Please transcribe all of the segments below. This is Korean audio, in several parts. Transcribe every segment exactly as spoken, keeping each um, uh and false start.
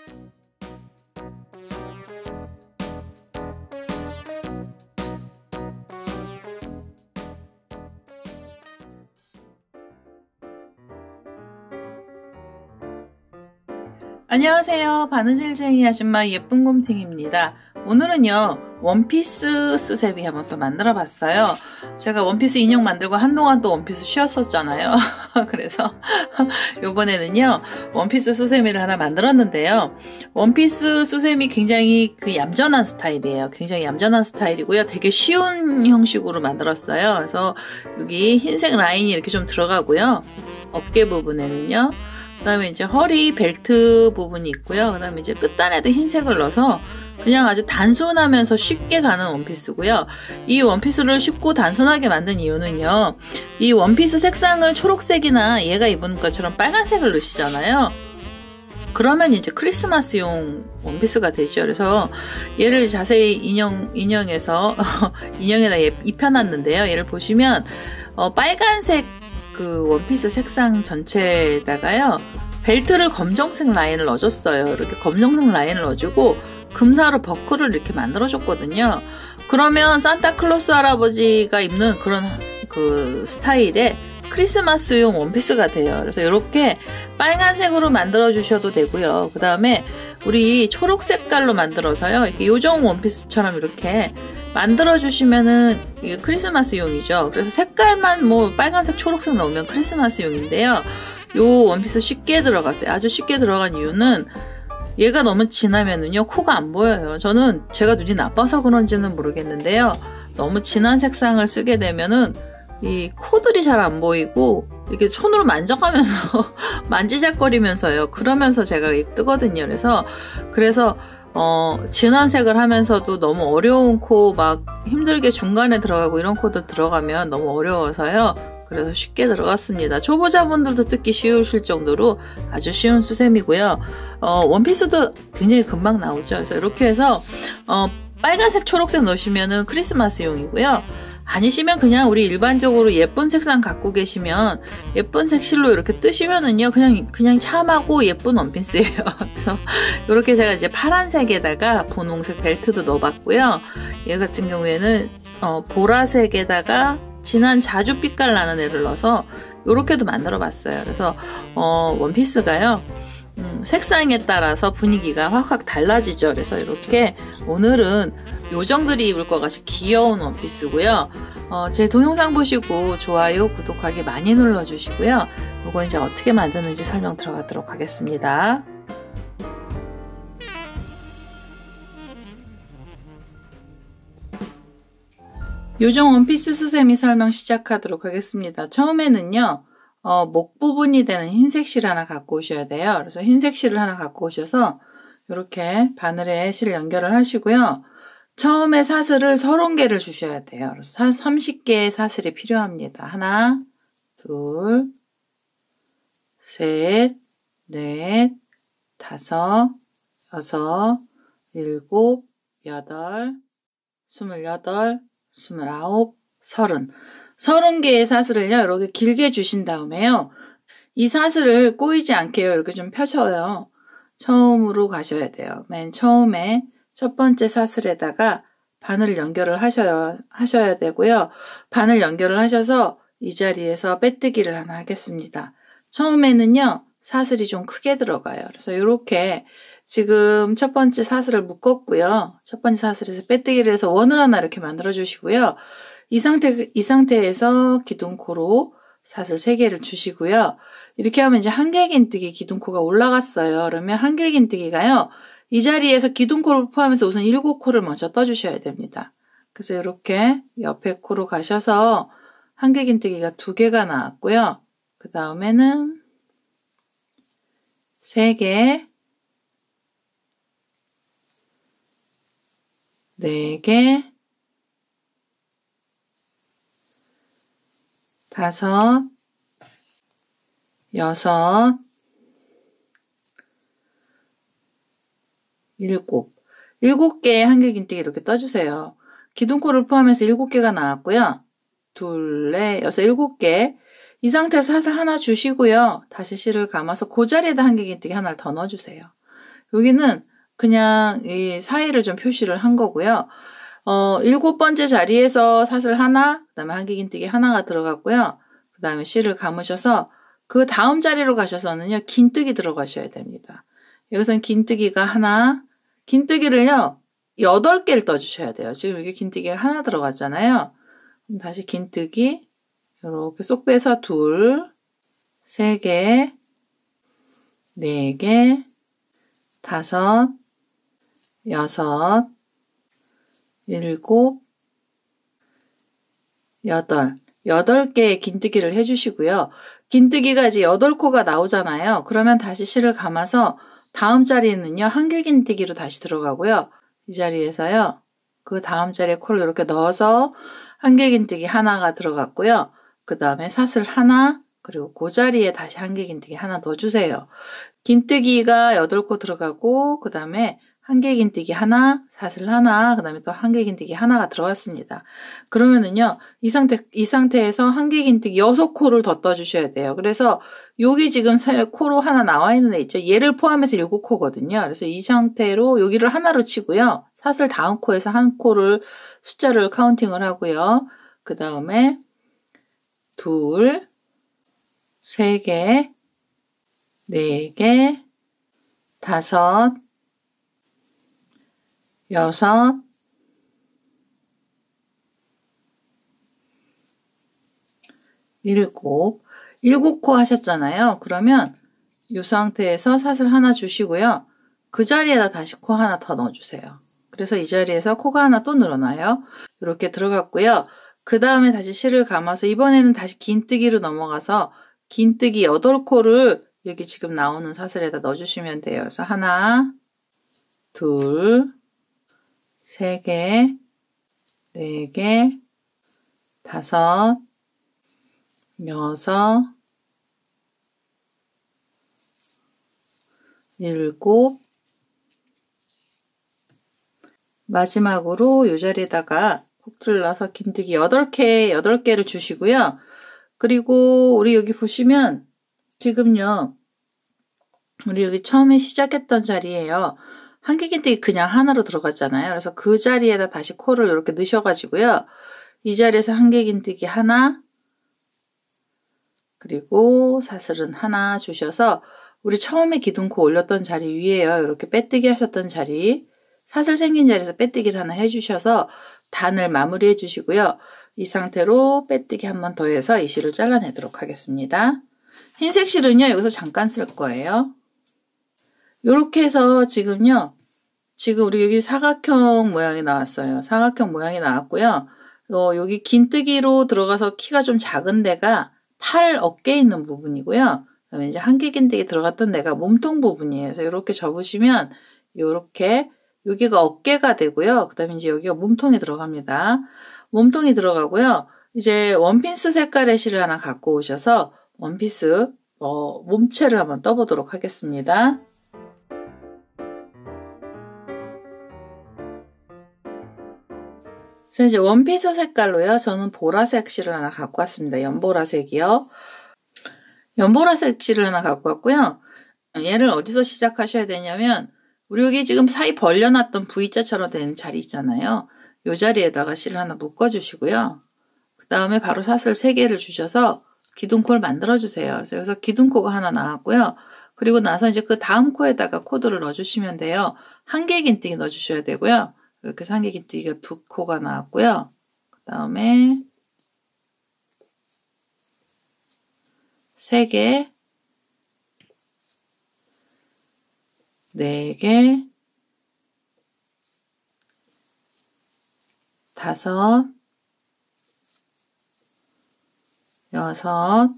안녕하세요. 바느질쟁이 아줌마 예쁜 곰탱입니다. 오늘은요 원피스 수세미 한번 또 만들어 봤어요. 제가 원피스 인형 만들고 한동안 또 원피스 쉬었었잖아요. 그래서 요번에는요 원피스 수세미를 하나 만들었는데요. 원피스 수세미 굉장히 그 얌전한 스타일이에요. 굉장히 얌전한 스타일이고요. 되게 쉬운 형식으로 만들었어요. 그래서 여기 흰색 라인이 이렇게 좀 들어가고요. 어깨 부분에는요, 그 다음에 이제 허리 벨트 부분이 있고요. 그 다음에 이제 끝단에도 흰색을 넣어서 그냥 아주 단순하면서 쉽게 가는 원피스고요. 이 원피스를 쉽고 단순하게 만든 이유는요, 이 원피스 색상을 초록색이나 얘가 입은 것처럼 빨간색을 넣으시잖아요. 그러면 이제 크리스마스용 원피스가 되죠. 그래서 얘를 자세히 인형, 인형에서 인형에다 입혀놨는데요. 얘를 보시면 어, 빨간색 그 원피스 색상 전체에다가요 벨트를 검정색 라인을 넣어줬어요. 이렇게 검정색 라인을 넣어주고 금사로 버클을 이렇게 만들어줬거든요. 그러면 산타클로스 할아버지가 입는 그런 그 스타일의 크리스마스용 원피스가 돼요. 그래서 이렇게 빨간색으로 만들어 주셔도 되고요. 그 다음에 우리 초록 색깔로 만들어서요, 이렇게 요정 원피스처럼 이렇게 만들어 주시면은 이게 크리스마스용이죠. 그래서 색깔만 뭐 빨간색, 초록색 넣으면 크리스마스용인데요. 요 원피스 쉽게 들어갔어요. 아주 쉽게 들어간 이유는 얘가 너무 진하면은요 코가 안 보여요. 저는 제가 눈이 나빠서 그런지는 모르겠는데요, 너무 진한 색상을 쓰게 되면은 이 코들이 잘 안 보이고 이렇게 손으로 만져가면서 만지작거리면서요. 그러면서 제가 뜨거든요. 그래서 그래서 어 진한 색을 하면서도 너무 어려운 코, 막 힘들게 중간에 들어가고 이런 코들 들어가면 너무 어려워서요. 그래서 쉽게 들어갔습니다. 초보자분들도 뜯기 쉬우실 정도로 아주 쉬운 수세미고요. 어, 원피스도 굉장히 금방 나오죠. 그래서 이렇게 해서 어, 빨간색, 초록색 넣으시면은 크리스마스용이고요. 아니시면 그냥 우리 일반적으로 예쁜 색상 갖고 계시면 예쁜 색실로 이렇게 뜨시면은요 그냥 그냥 참하고 예쁜 원피스예요. 그래서 이렇게 제가 이제 파란색에다가 분홍색 벨트도 넣어봤고요. 얘 같은 경우에는 어, 보라색에다가 진한 자주빛깔 나는 애를 넣어서 이렇게도 만들어 봤어요. 그래서 어, 원피스가요 음, 색상에 따라서 분위기가 확확 달라지죠. 그래서 이렇게 오늘은 요정들이 입을 것 같이 귀여운 원피스고요. 어, 제 동영상 보시고 좋아요, 구독하기 많이 눌러주시고요. 이거 이제 어떻게 만드는지 설명 들어가도록 하겠습니다. 요정 원피스 수세미 설명 시작하도록 하겠습니다. 처음에는요, 어, 목 부분이 되는 흰색 실 하나 갖고 오셔야 돼요. 그래서 흰색 실을 하나 갖고 오셔서 이렇게 바늘에 실 연결을 하시고요. 처음에 사슬을 서른 개를 주셔야 돼요. 그래서 삼십 개의 사슬이 필요합니다. 하나, 둘, 셋, 넷, 다섯, 여섯, 일곱, 여덟, 스물여덟, 스물아홉, 서른. 서른 개의 사슬을요, 이렇게 길게 주신 다음에요, 이 사슬을 꼬이지 않게요, 이렇게 좀 펴셔요. 처음으로 가셔야 돼요. 맨 처음에 첫 번째 사슬에다가 바늘을 연결을 하셔야, 하셔야 되고요. 바늘 연결을 하셔서 이 자리에서 빼뜨기를 하나 하겠습니다. 처음에는요, 사슬이 좀 크게 들어가요. 그래서 이렇게 지금 첫 번째 사슬을 묶었고요. 첫 번째 사슬에서 빼뜨기를 해서 원을 하나 이렇게 만들어 주시고요. 이 상태, 이 상태에서 기둥코로 사슬 세 개를 주시고요. 이렇게 하면 이제 한길긴뜨기 기둥코가 올라갔어요. 그러면 한길긴뜨기가요, 이 자리에서 기둥코를 포함해서 우선 일곱 코를 먼저 떠주셔야 됩니다. 그래서 이렇게 옆에 코로 가셔서 한길긴뜨기가 두 개가 나왔고요. 그 다음에는 세 개, 네 개, 다섯, 여섯, 일곱. 일곱 개의 한길긴뜨기 이렇게 떠주세요. 기둥코를 포함해서 일곱 개가 나왔고요. 둘, 넷, 여섯, 일곱 개. 이 상태에서 사슬 하나 주시고요. 다시 실을 감아서 그 자리에다 한길긴뜨기 하나를 더 넣어주세요. 여기는 그냥 이 사이를 좀 표시를 한 거고요. 어, 일곱 번째 자리에서 사슬 하나, 그 다음에 한길긴뜨기 하나가 들어갔고요. 그 다음에 실을 감으셔서 그 다음 자리로 가셔서는요, 긴뜨기 들어가셔야 됩니다. 여기서는 긴뜨기가 하나, 긴뜨기를요, 여덟 개를 떠주셔야 돼요. 지금 여기 긴뜨기가 하나 들어갔잖아요. 그럼 다시 긴뜨기, 이렇게 쏙 빼서 둘, 세 개, 네 개, 다섯, 여섯, 일곱, 여덟, 여덟 개의 긴뜨기를 해주시고요. 긴뜨기가 이제 여덟 코가 나오잖아요. 그러면 다시 실을 감아서 다음 자리에는요, 한길긴뜨기로 다시 들어가고요. 이 자리에서요, 그 다음 자리에 코를 이렇게 넣어서 한길긴뜨기 하나가 들어갔고요. 그 다음에 사슬 하나, 그리고 그 자리에 다시 한길긴뜨기 하나 넣어주세요. 긴뜨기가 여덟 코 들어가고, 그 다음에 한길긴뜨기 하나, 사슬 하나, 그 다음에 또 한길긴뜨기 하나가 들어갔습니다. 그러면은요, 이 상태, 이 상태에서 한길긴뜨기 여섯 코를 더 떠주셔야 돼요. 그래서 여기 지금 코로 하나 나와 있는 애 있죠? 얘를 포함해서 일곱 코거든요. 그래서 이 상태로 여기를 하나로 치고요. 사슬 다음 코에서 한 코를 숫자를 카운팅을 하고요. 그 다음에 둘, 세 개, 네 개, 다섯, 여섯, 일곱, 일곱 코 하셨잖아요. 그러면 이 상태에서 사슬 하나 주시고요. 그 자리에다 다시 코 하나 더 넣어주세요. 그래서 이 자리에서 코가 하나 또 늘어나요. 이렇게 들어갔고요. 그 다음에 다시 실을 감아서 이번에는 다시 긴뜨기로 넘어가서 긴뜨기 여덟 코를 여기 지금 나오는 사슬에다 넣어주시면 돼요. 그래서 하나, 둘, 세 개, 네 개, 다섯, 여섯, 일곱, 마지막으로 이 자리에다가 콕 찔러서 긴뜨기 여덟 개, 여덟 개를 주시고요. 그리고 우리 여기 보시면 지금요, 우리 여기 처음에 시작했던 자리예요. 한길긴뜨기 그냥 하나로 들어갔잖아요. 그래서 그 자리에다 다시 코를 이렇게 넣으셔가지고요. 이 자리에서 한길긴뜨기 하나, 그리고 사슬은 하나 주셔서 우리 처음에 기둥코 올렸던 자리 위에요. 이렇게 빼뜨기 하셨던 자리, 사슬 생긴 자리에서 빼뜨기를 하나 해주셔서 단을 마무리해 주시고요. 이 상태로 빼뜨기 한 번 더 해서 이 실을 잘라내도록 하겠습니다. 흰색 실은요, 여기서 잠깐 쓸 거예요. 이렇게 해서 지금요, 지금 우리 여기 사각형 모양이 나왔어요. 사각형 모양이 나왔고요. 어, 여기 긴뜨기로 들어가서 키가 좀 작은 데가 팔 어깨에 있는 부분이고요. 그다음에 이제 한길긴뜨기 들어갔던 데가 몸통 부분이에요. 그래서 이렇게 접으시면 이렇게 여기가 어깨가 되고요. 그다음에 이제 여기가 몸통이 들어갑니다. 몸통이 들어가고요. 이제 원피스 색깔의 실을 하나 갖고 오셔서 원피스 어, 몸체를 한번 떠보도록 하겠습니다. 자, 이제 원피스 색깔로요. 저는 보라색 실을 하나 갖고 왔습니다. 연보라색이요. 연보라색 실을 하나 갖고 왔고요. 얘를 어디서 시작하셔야 되냐면 우리 여기 지금 사이 벌려놨던 V자처럼 된 자리 있잖아요. 이 자리에다가 실을 하나 묶어주시고요. 그 다음에 바로 사슬 세 개를 주셔서 기둥코를 만들어주세요. 그래서 여기서 기둥코가 하나 나왔고요. 그리고 나서 이제 그 다음 코에다가 코드를 넣어주시면 돼요. 한길긴뜨기 넣어주셔야 되고요. 이렇게 해서 한길긴뜨기가 두 코가 나왔고요. 그 다음에 세 개, 네 개, 다섯, 여섯,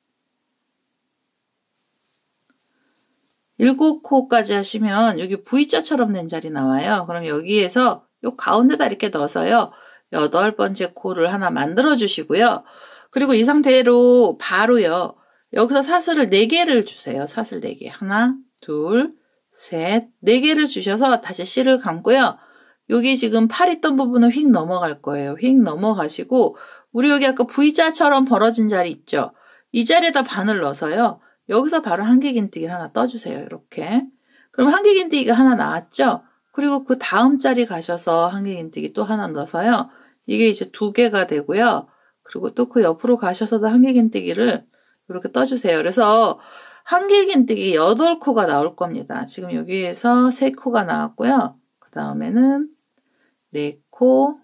일곱 코까지 하시면 여기 V자처럼 된 자리 나와요. 그럼 여기에서 요 가운데다 이렇게 넣어서요. 여덟 번째 코를 하나 만들어 주시고요. 그리고 이 상태로 바로요. 여기서 사슬을 네 개를 주세요. 사슬 네 개. 하나, 둘, 셋, 네 개를 주셔서 다시 실을 감고요. 여기 지금 팔 있던 부분은 휙 넘어갈 거예요. 휙 넘어가시고 우리 여기 아까 V자처럼 벌어진 자리 있죠? 이 자리에다 바늘 넣어서요. 여기서 바로 한길긴뜨기를 하나 떠주세요. 이렇게. 그럼 한길긴뜨기가 하나 나왔죠? 그리고 그 다음 자리 가셔서 한길긴뜨기 또 하나 넣어서요. 이게 이제 두 개가 되고요. 그리고 또 그 옆으로 가셔서도 한길긴뜨기를 이렇게 떠주세요. 그래서 한길긴뜨기 여덟 코가 나올 겁니다. 지금 여기에서 세 코가 나왔고요. 그 다음에는 네 코,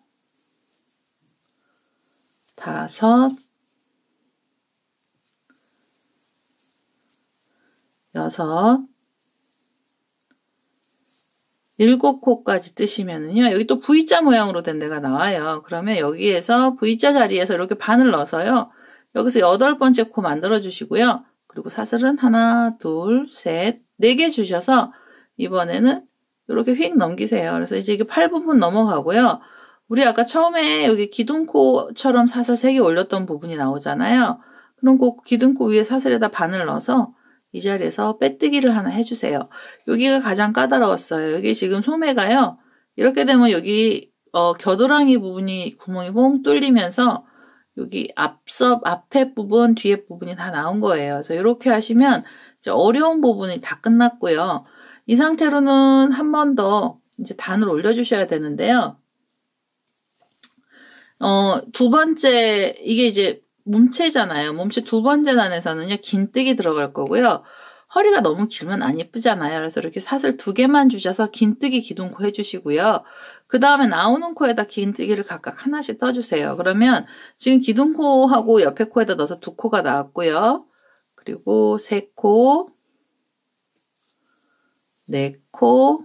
다섯, 여섯, 일곱 코까지 뜨시면은요. 여기 또 V자 모양으로 된 데가 나와요. 그러면 여기에서 V자 자리에서 이렇게 반을 넣어서요. 여기서 여덟 번째 코 만들어 주시고요. 그리고 사슬은 하나, 둘, 셋, 네 개 주셔서 이번에는 이렇게 휙 넘기세요. 그래서 이제 이게 팔 부분 넘어가고요. 우리 아까 처음에 여기 기둥코처럼 사슬 세 개 올렸던 부분이 나오잖아요. 그럼 그 기둥코 위에 사슬에다 바늘 넣어서 이 자리에서 빼뜨기를 하나 해주세요. 여기가 가장 까다로웠어요. 여기 지금 소매가요. 이렇게 되면 여기 어, 겨드랑이 부분이 구멍이 뽕 뚫리면서 여기 앞섭 앞에 부분, 뒤에 부분이 다 나온 거예요. 그래서 이렇게 하시면 이제 어려운 부분이 다 끝났고요. 이 상태로는 한 번 더 이제 단을 올려주셔야 되는데요. 어, 두 번째, 이게 이제 몸체잖아요. 몸체 두 번째 단에서는요, 긴뜨기 들어갈 거고요. 허리가 너무 길면 안 예쁘잖아요. 그래서 이렇게 사슬 두 개만 주셔서 긴뜨기 기둥코 해주시고요. 그 다음에 나오는 코에다 긴뜨기를 각각 하나씩 떠주세요. 그러면 지금 기둥코하고 옆에 코에다 넣어서 두 코가 나왔고요. 그리고 세 코, 네 코,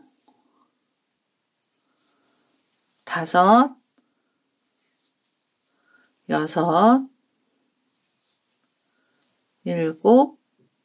다섯, 여섯, 일곱,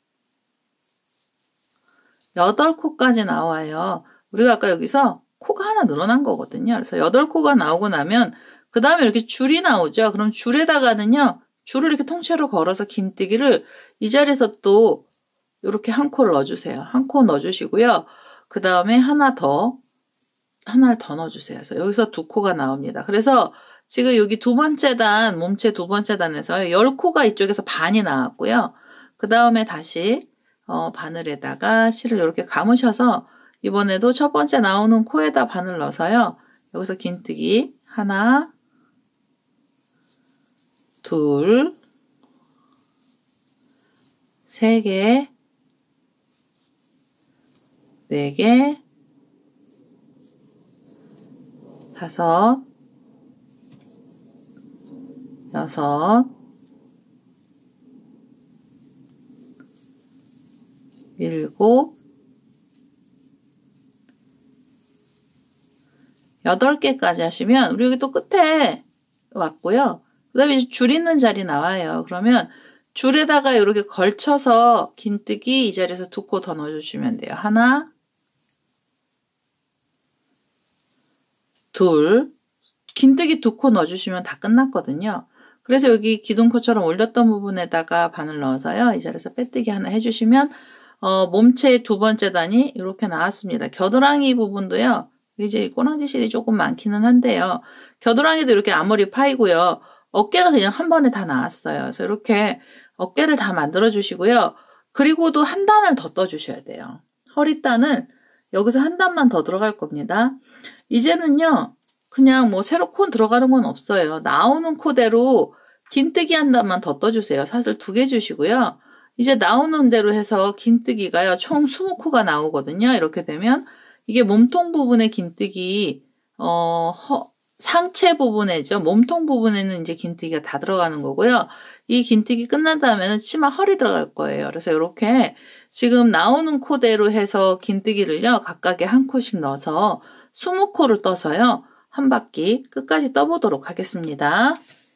여덟 코까지 나와요. 우리가 아까 여기서 코가 하나 늘어난 거거든요. 그래서 여덟 코가 나오고 나면 그 다음에 이렇게 줄이 나오죠. 그럼 줄에다가는요. 줄을 이렇게 통째로 걸어서 긴뜨기를 이 자리에서 또 이렇게 한 코를 넣어주세요. 한 코 넣어주시고요. 그 다음에 하나 더, 하나를 더 넣어주세요. 그래서 여기서 두 코가 나옵니다. 그래서 지금 여기 두 번째 단, 몸체 두 번째 단에서 열 코가 이쪽에서 반이 나왔고요. 그 다음에 다시 어, 바늘에다가 실을 이렇게 감으셔서 이번에도 첫 번째 나오는 코에다 바늘 넣어서요. 여기서 긴뜨기 하나, 둘, 세 개, 네 개, 다섯, 여섯, 일곱, 여덟 개까지 하시면 우리 여기 또 끝에 왔고요. 그 다음에 이제 줄 있는 자리 나와요. 그러면 줄에다가 이렇게 걸쳐서 긴뜨기 이 자리에서 두 코 더 넣어주시면 돼요. 하나, 둘, 긴뜨기 두 코 넣어주시면 다 끝났거든요. 그래서 여기 기둥코처럼 올렸던 부분에다가 바늘 넣어서요. 이 자리에서 빼뜨기 하나 해주시면 어, 몸체의 두 번째 단이 이렇게 나왔습니다. 겨드랑이 부분도요. 이제 꼬랑지 실이 조금 많기는 한데요. 겨드랑이도 이렇게 앞머리 파이고요. 어깨가 그냥 한 번에 다 나왔어요. 그래서 이렇게 어깨를 다 만들어 주시고요. 그리고도 한 단을 더 떠주셔야 돼요. 허리단을 여기서 한 단만 더 들어갈 겁니다. 이제는요. 그냥 뭐 새로 코 들어가는 건 없어요. 나오는 코대로 긴뜨기 한 단만 더 떠주세요. 사슬 두 개 주시고요. 이제 나오는 대로 해서 긴뜨기가요. 총 이십 코가 나오거든요. 이렇게 되면 이게 몸통 부분의 긴뜨기 어, 허, 상체 부분에죠. 몸통 부분에는 이제 긴뜨기가 다 들어가는 거고요. 이 긴뜨기 끝난 다음에는 치마 허리 들어갈 거예요. 그래서 이렇게 지금 나오는 코대로 해서 긴뜨기를요. 각각에 한 코씩 넣어서 이십 코를 떠서요. 한 바퀴 끝까지 떠보도록 하겠습니다.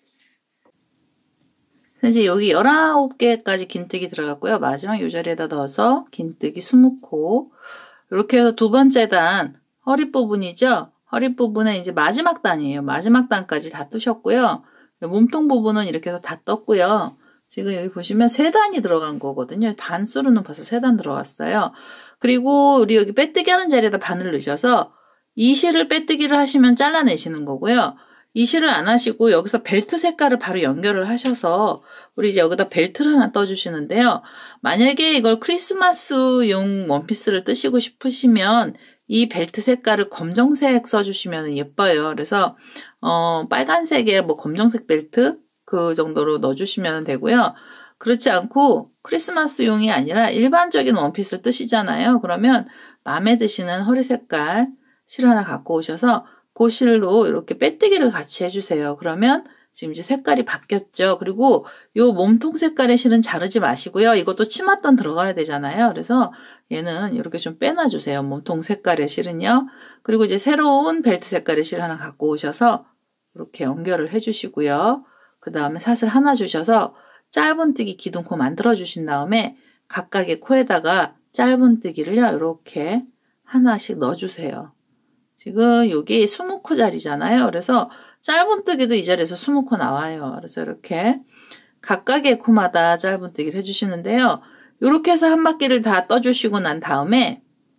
이제 여기 열아홉 개까지 긴뜨기 들어갔고요. 마지막 이 자리에다 넣어서 긴뜨기 이십 코. 이렇게 해서 두 번째 단 허리 부분이죠. 허리 부분에 이제 마지막 단이에요. 마지막 단까지 다 뜨셨고요. 몸통 부분은 이렇게 해서 다 떴고요. 지금 여기 보시면 세 단이 들어간 거거든요. 단수로는 벌써 세 단 들어왔어요. 그리고 우리 여기 빼뜨기 하는 자리에다 바늘을 넣으셔서 이 실을 빼뜨기를 하시면 잘라내시는 거고요. 이 실을 안 하시고 여기서 벨트 색깔을 바로 연결을 하셔서 우리 이제 여기다 벨트를 하나 떠주시는데요. 만약에 이걸 크리스마스용 원피스를 뜨시고 싶으시면 이 벨트 색깔을 검정색 써주시면 예뻐요. 그래서 어, 빨간색에 뭐 검정색 벨트 그 정도로 넣어주시면 되고요. 그렇지 않고 크리스마스용이 아니라 일반적인 원피스를 뜨시잖아요. 그러면 마음에 드시는 허리 색깔 실 하나 갖고 오셔서 그 실로 이렇게 빼뜨기를 같이 해주세요. 그러면 지금 이제 색깔이 바뀌었죠. 그리고 요 몸통 색깔의 실은 자르지 마시고요. 이것도 치맛돈 들어가야 되잖아요. 그래서 얘는 이렇게 좀 빼놔주세요. 몸통 색깔의 실은요. 그리고 이제 새로운 벨트 색깔의 실 하나 갖고 오셔서 이렇게 연결을 해주시고요. 그 다음에 사슬 하나 주셔서 짧은뜨기 기둥코 만들어 주신 다음에 각각의 코에다가 짧은뜨기를요. 이렇게 하나씩 넣어주세요. 지금 여기 이십 코짜리잖아요. 그래서 짧은뜨기도 이 자리에서 이십 코 나와요. 그래서 이렇게 각각의 코마다 짧은뜨기를 해주시는데요. 이렇게 해서 한 바퀴를 다 떠주시고 난 다음에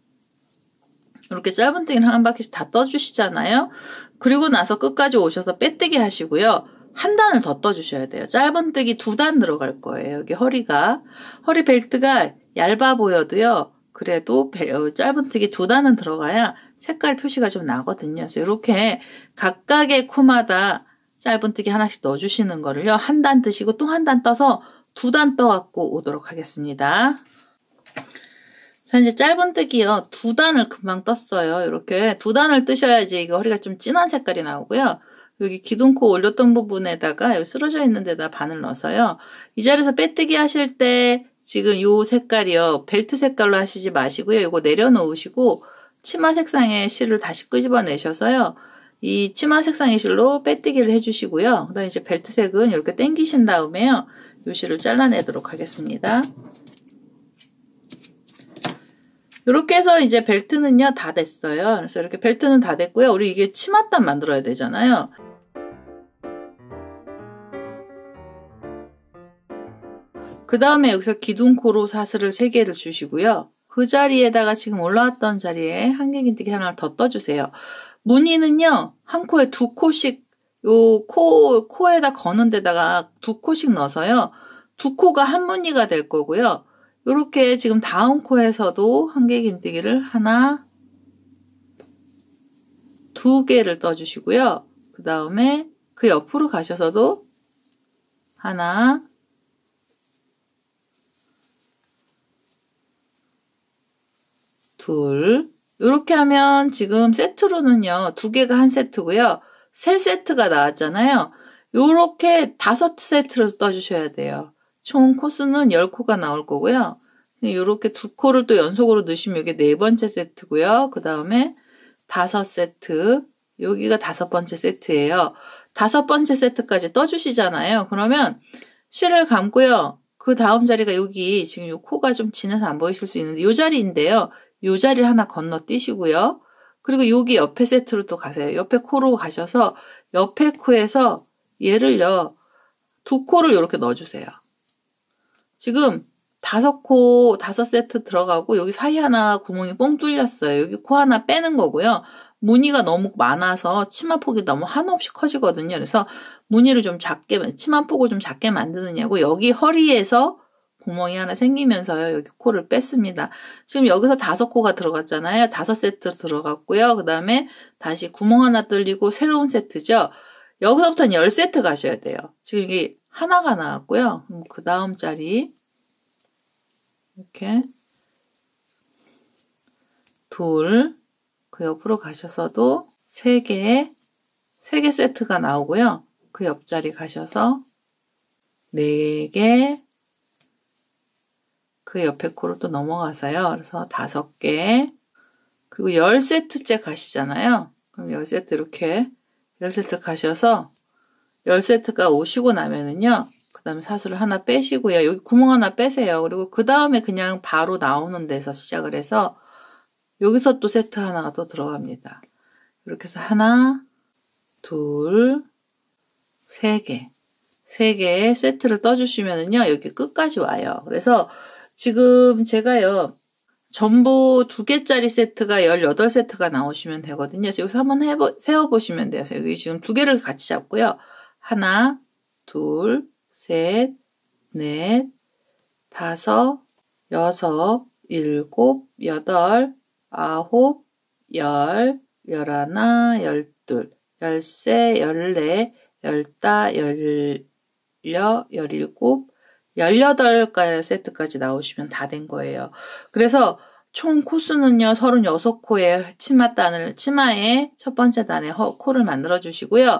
이렇게 짧은뜨기를 한 바퀴씩 다 떠주시잖아요. 그리고 나서 끝까지 오셔서 빼뜨기 하시고요. 한 단을 더 떠주셔야 돼요. 짧은뜨기 두 단 들어갈 거예요. 여기 허리가. 허리 벨트가 얇아 보여도요. 그래도 짧은뜨기 두 단은 들어가야 색깔 표시가 좀 나거든요. 그래서 이렇게 각각의 코마다 짧은뜨기 하나씩 넣어주시는 거를요. 한 단 뜨시고 또 한 단 떠서 두 단 떠갖고 오도록 하겠습니다. 자, 이제 짧은뜨기요. 두 단을 금방 떴어요. 이렇게 두 단을 뜨셔야지 이거 허리가 좀 진한 색깔이 나오고요. 여기 기둥코 올렸던 부분에다가 여기 쓰러져 있는 데다 바늘 넣어서요. 이 자리에서 빼뜨기 하실 때 지금 요 색깔이요. 벨트 색깔로 하시지 마시고요. 요거 내려놓으시고 치마 색상의 실을 다시 끄집어내셔서요. 이 치마 색상의 실로 빼뜨기를 해주시고요. 그다음에 이제 벨트 색은 이렇게 당기신 다음에요. 요 실을 잘라내도록 하겠습니다. 이렇게 해서 이제 벨트는요. 다 됐어요. 그래서 이렇게 벨트는 다 됐고요. 우리 이게 치맛단 만들어야 되잖아요. 그 다음에 여기서 기둥코로 사슬을 세 개를 주시고요. 그 자리에다가 지금 올라왔던 자리에 한길긴뜨기 하나를 더 떠주세요. 무늬는요. 한 코에 두 코씩 요 코, 코에다 거는 데다가 두 코씩 넣어서요. 두 코가 한 무늬가 될 거고요. 요렇게 지금 다음 코에서도 한길긴뜨기를 하나, 두 개를 떠주시고요. 그 다음에 그 옆으로 가셔서도 하나, 둘, 이렇게 하면 지금 세트로는요. 두 개가 한 세트고요. 세 세트가 나왔잖아요. 요렇게 다섯 세트로 떠주셔야 돼요. 총 코수는 열 코가 나올 거고요. 요렇게 두 코를 또 연속으로 넣으시면 이게 네 번째 세트고요. 그 다음에 다섯 세트, 여기가 다섯 번째 세트예요. 다섯 번째 세트까지 떠주시잖아요. 그러면 실을 감고요. 그 다음 자리가 여기 지금 요 코가 좀 진해서 안 보이실 수 있는데 요 자리인데요. 요 자리를 하나 건너뛰시고요. 그리고 여기 옆에 세트로 또 가세요. 옆에 코로 가셔서 옆에 코에서 얘를요. 두 코를 이렇게 넣어주세요. 지금 다섯 코, 다섯 세트 들어가고 여기 사이 하나 구멍이 뻥 뚫렸어요. 여기 코 하나 빼는 거고요. 무늬가 너무 많아서 치마폭이 너무 한없이 커지거든요. 그래서 무늬를 좀 작게, 치마폭을 좀 작게 만드느냐고 여기 허리에서 구멍이 하나 생기면서요. 여기 코를 뺐습니다. 지금 여기서 다섯 코가 들어갔잖아요. 다섯 세트 들어갔고요. 그 다음에 다시 구멍 하나 뚫리고 새로운 세트죠. 여기서부터는 열 세트 가셔야 돼요. 지금 이게 하나가 나왔고요. 그 다음 자리 이렇게 둘, 그 옆으로 가셔서도 세 개, 세 개 세트가 나오고요. 그 옆자리 가셔서 네 개, 그 옆에 코로 또 넘어가서요. 그래서 다섯 개, 그리고 열 세트째 가시잖아요. 그럼 열 세트 이렇게 열 세트 가셔서 열 세트가 오시고 나면은요. 그 다음에 사슬을 하나 빼시고요. 여기 구멍 하나 빼세요. 그리고 그 다음에 그냥 바로 나오는 데서 시작을 해서 여기서 또 세트 하나가 또 들어갑니다. 이렇게 해서 하나, 둘, 세 개, 세 개의 세트를 떠주시면은요. 여기 끝까지 와요. 그래서 지금 제가요. 전부 두 개짜리 세트가 열여덟 세트가 나오시면 되거든요. 그래서 여기서 한번 해보, 세어보시면 돼요. 그래서 여기 지금 두 개를 같이 잡고요. 하나, 둘, 셋, 넷, 다섯, 여섯, 일곱, 여덟, 아홉, 열, 열하나, 열둘, 열세, 열네, 열다, 열여, 열일곱, 열여덟 세트까지 나오시면 다 된 거예요. 그래서 총 코수는요, 서른여섯 코의 치마단을, 치마의 첫 번째 단에 허, 코를 만들어 주시고요.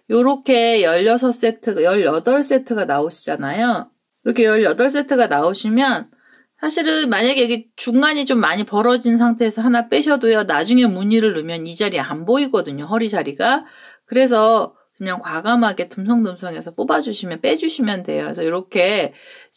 요렇게 열여섯 세트, 열여덟 세트가 나오시잖아요. 이렇게 열여덟 세트가 나오시면, 사실은 만약에 여기 중간이 좀 많이 벌어진 상태에서 하나 빼셔도요, 나중에 무늬를 넣으면 이 자리에 안 보이거든요, 허리 자리가. 그래서 그냥 과감하게 듬성듬성해서 뽑아주시면, 빼주시면 돼요. 그래서 이렇게